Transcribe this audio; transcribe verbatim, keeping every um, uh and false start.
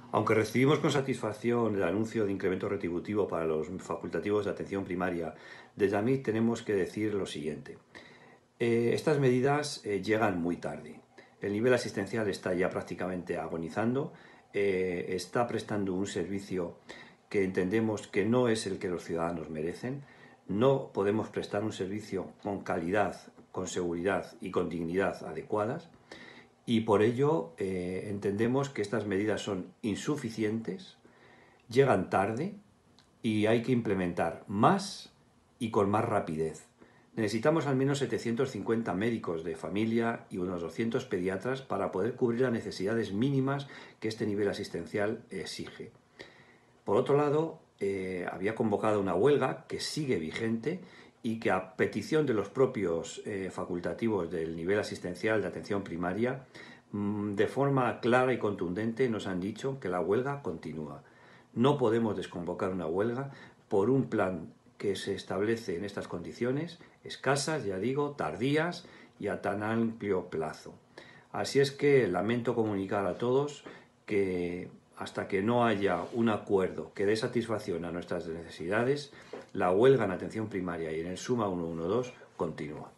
Aunque recibimos con satisfacción el anuncio de incremento retributivo para los facultativos de atención primaria, desde A M I tenemos que decir lo siguiente. Eh, estas medidas eh, llegan muy tarde. El nivel asistencial está ya prácticamente agonizando, eh, está prestando un servicio que entendemos que no es el que los ciudadanos merecen. No podemos prestar un servicio con calidad, con seguridad y con dignidad adecuadas. Y por ello eh, entendemos que estas medidas son insuficientes, llegan tarde y hay que implementar más y con más rapidez. Necesitamos al menos setecientos cincuenta médicos de familia y unos doscientos pediatras para poder cubrir las necesidades mínimas que este nivel asistencial exige. Por otro lado, eh, había convocado una huelga que sigue vigente y que a petición de los propios eh, facultativos del nivel asistencial de atención primaria, mmm, de forma clara y contundente nos han dicho que la huelga continúa. No podemos desconvocar una huelga por un plan que se establece en estas condiciones, escasas, ya digo, tardías y a tan amplio plazo. Así es que lamento comunicar a todos que hasta que no haya un acuerdo que dé satisfacción a nuestras necesidades, la huelga en atención primaria y en el Suma ciento doce continúa.